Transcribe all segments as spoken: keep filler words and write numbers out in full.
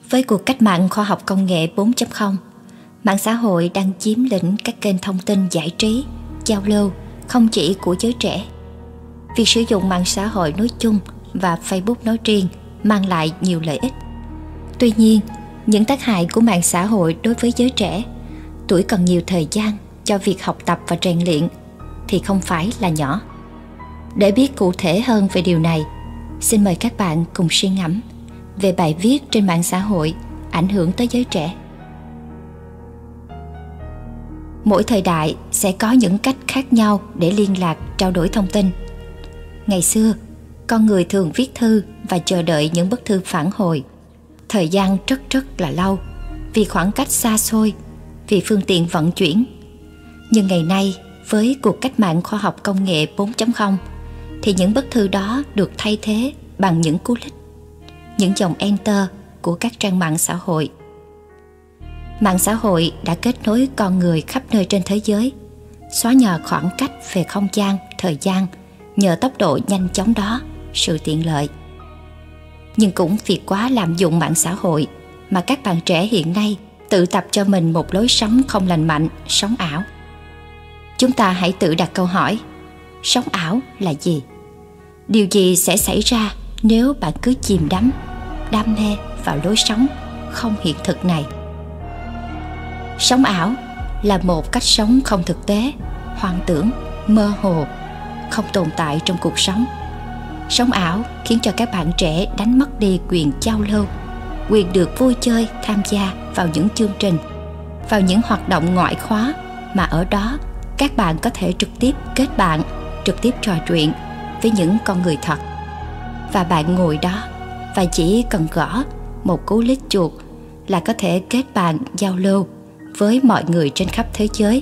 Với cuộc cách mạng khoa học công nghệ bốn chấm không, mạng xã hội đang chiếm lĩnh các kênh thông tin giải trí, giao lưu không chỉ của giới trẻ. Việc sử dụng mạng xã hội nói chung và Facebook nói riêng mang lại nhiều lợi ích. Tuy nhiên, những tác hại của mạng xã hội đối với giới trẻ, tuổi còn nhiều thời gian cho việc học tập và rèn luyện thì không phải là nhỏ. Để biết cụ thể hơn về điều này, xin mời các bạn cùng suy ngẫm về bài viết trên mạng xã hội ảnh hưởng tới giới trẻ. Mỗi thời đại sẽ có những cách khác nhau để liên lạc, trao đổi thông tin. Ngày xưa, con người thường viết thư và chờ đợi những bức thư phản hồi. Thời gian rất rất là lâu, vì khoảng cách xa xôi, vì phương tiện vận chuyển. Nhưng ngày nay, với cuộc cách mạng khoa học công nghệ bốn chấm không, thì những bức thư đó được thay thế bằng những cú click, những dòng enter của các trang mạng xã hội. Mạng xã hội đã kết nối con người khắp nơi trên thế giới, xóa nhòa khoảng cách về không gian, thời gian nhờ tốc độ nhanh chóng đó, sự tiện lợi. Nhưng cũng vì quá lạm dụng mạng xã hội mà các bạn trẻ hiện nay tự tập cho mình một lối sống không lành mạnh, sống ảo. Chúng ta hãy tự đặt câu hỏi, sống ảo là gì? Điều gì sẽ xảy ra nếu bạn cứ chìm đắm, đam mê vào lối sống không hiện thực này? Sống ảo là một cách sống không thực tế, hoang tưởng, mơ hồ, không tồn tại trong cuộc sống. Sống ảo khiến cho các bạn trẻ đánh mất đi quyền giao lưu, quyền được vui chơi, tham gia vào những chương trình, vào những hoạt động ngoại khóa mà ở đó các bạn có thể trực tiếp kết bạn, trực tiếp trò chuyện với những con người thật. Và bạn ngồi đó và chỉ cần gõ một cú click chuột là có thể kết bạn, giao lưu với mọi người trên khắp thế giới.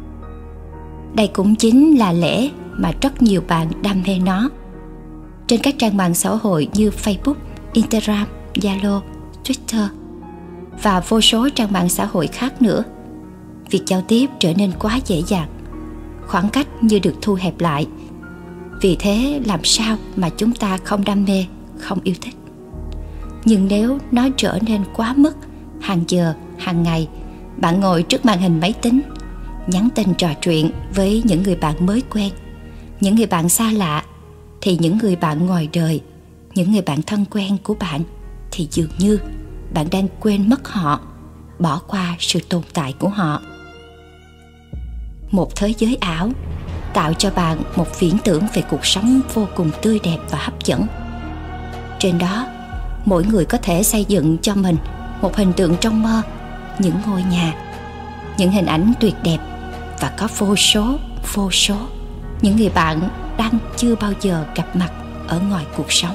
Đây cũng chính là lẽ mà rất nhiều bạn đam mê nó. Trên các trang mạng xã hội như Facebook, Instagram, Zalo, Twitter và vô số trang mạng xã hội khác nữa, việc giao tiếp trở nên quá dễ dàng, khoảng cách như được thu hẹp lại. Vì thế làm sao mà chúng ta không đam mê, không yêu thích? Nhưng nếu nó trở nên quá mức, hàng giờ, hàng ngày, bạn ngồi trước màn hình máy tính, nhắn tin trò chuyện với những người bạn mới quen, những người bạn xa lạ, thì những người bạn ngoài đời, những người bạn thân quen của bạn, thì dường như bạn đang quên mất họ, bỏ qua sự tồn tại của họ. Một thế giới ảo tạo cho bạn một viễn tưởng về cuộc sống vô cùng tươi đẹp và hấp dẫn. Trên đó, mỗi người có thể xây dựng cho mình một hình tượng trong mơ, những ngôi nhà, những hình ảnh tuyệt đẹp, và có vô số, vô số những người bạn đang chưa bao giờ gặp mặt ở ngoài cuộc sống.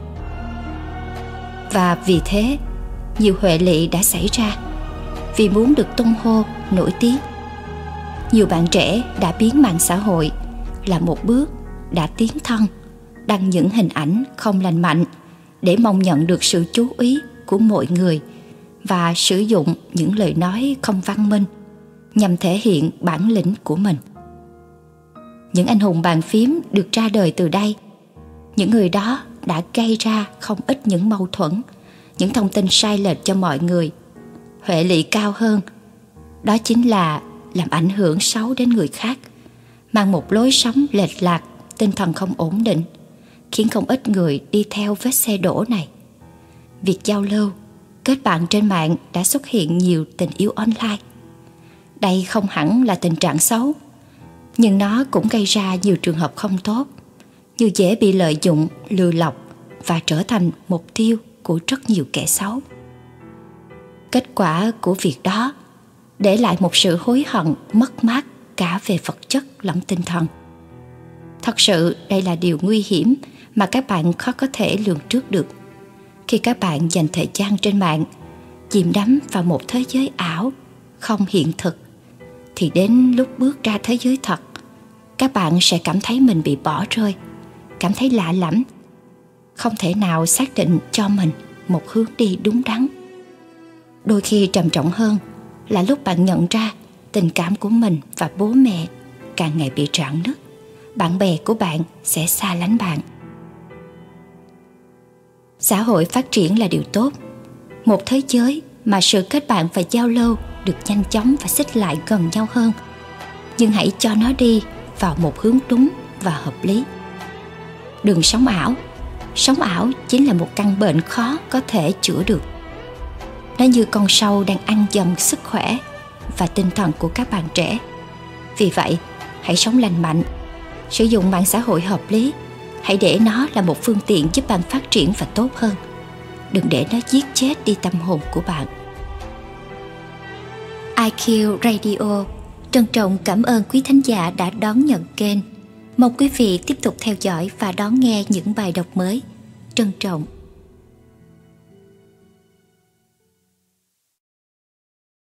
Và vì thế, nhiều hệ lụy đã xảy ra. Vì muốn được tung hô, nổi tiếng, nhiều bạn trẻ đã biến mạng xã hội là một bước đã tiến thân, đăng những hình ảnh không lành mạnh để mong nhận được sự chú ý của mọi người và sử dụng những lời nói không văn minh nhằm thể hiện bản lĩnh của mình. Những anh hùng bàn phím được ra đời từ đây. Những người đó đã gây ra không ít những mâu thuẫn, những thông tin sai lệch cho mọi người. Hệ lụy cao hơn, đó chính là làm ảnh hưởng xấu đến người khác, mang một lối sống lệch lạc, tinh thần không ổn định, khiến không ít người đi theo vết xe đổ này. Việc giao lưu, kết bạn trên mạng đã xuất hiện nhiều tình yêu online. Đây không hẳn là tình trạng xấu, nhưng nó cũng gây ra nhiều trường hợp không tốt, như dễ bị lợi dụng, lừa lọc và trở thành mục tiêu của rất nhiều kẻ xấu. Kết quả của việc đó để lại một sự hối hận, mất mát cả về vật chất lẫn tinh thần. Thật sự đây là điều nguy hiểm mà các bạn khó có thể lường trước được. Khi các bạn dành thời gian trên mạng, chìm đắm vào một thế giới ảo, không hiện thực, thì đến lúc bước ra thế giới thật, các bạn sẽ cảm thấy mình bị bỏ rơi, cảm thấy lạ lẫm, không thể nào xác định cho mình một hướng đi đúng đắn. Đôi khi trầm trọng hơn là lúc bạn nhận ra tình cảm của mình và bố mẹ càng ngày bị rạn nứt, bạn bè của bạn sẽ xa lánh bạn. Xã hội phát triển là điều tốt, Một thế giới mà sự kết bạn và giao lưu được nhanh chóng và xích lại gần nhau hơn. Nhưng hãy cho nó đi vào một hướng đúng và hợp lý. Đừng sống ảo. Sống ảo chính là một căn bệnh khó có thể chữa được. Nó như con sâu đang ăn dần sức khỏe và tinh thần của các bạn trẻ. Vì vậy, hãy sống lành mạnh, sử dụng mạng xã hội hợp lý. Hãy để nó là một phương tiện giúp bạn phát triển và tốt hơn. Đừng để nó giết chết đi tâm hồn của bạn. i kiu Radio trân trọng cảm ơn quý thính giả đã đón nhận kênh. Mong quý vị tiếp tục theo dõi và đón nghe những bài đọc mới. Trân trọng